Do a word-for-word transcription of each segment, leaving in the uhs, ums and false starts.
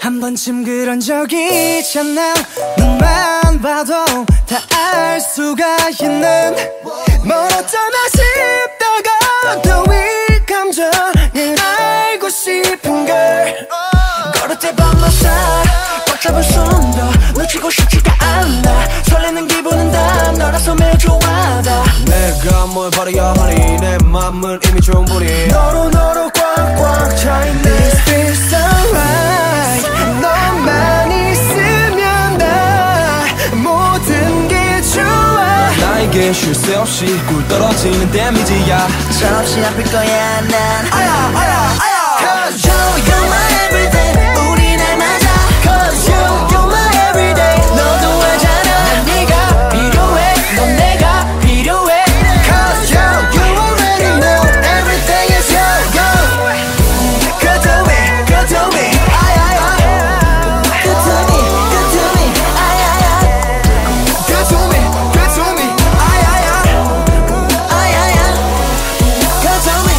한 번쯤 그런 적이 있잖아. 눈만 봐도 다 알 수가 있는 뭘 어쩌나 싶다가 더 이 감정을 알고 싶은 걸. 걸을 때 밤마다 꽉 잡은 손도 놓치고 싶지가 않아. 설레는 기분은 다 너라서 매우 좋아하다. 내가 뭘 바라야 하니 내 맘은 이미 충분히 너로 너로 꽉꽉 차있네. This feels alright. 너만 있으면 나 모든 게 좋아. 나에게 쉴 새 없이 꿀 떨어지는 데미지야. 철없이 아플 거야 난. 아야 아야 아야. Cause you, you're my everyday. 우리 날 맞아. Cause you, you're my everyday. 너도 알잖아. 난 네가 필요해. 넌 내가 필요해. Cause you, you already know everything is you, you. Good to me, good to me. 아야야. Good to me, good to me. 아야야. Good to me, good to me. 아야야. 아야야. Good to me.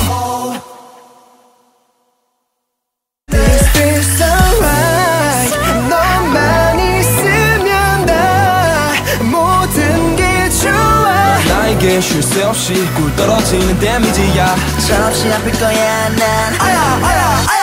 This feels alright. 너만 있으면 나 모든 게 좋아. 나에게 쉴 새 없이 꿀 떨어지는 데미지야. 철없이 아플 거야 난. 아야 아야 아야.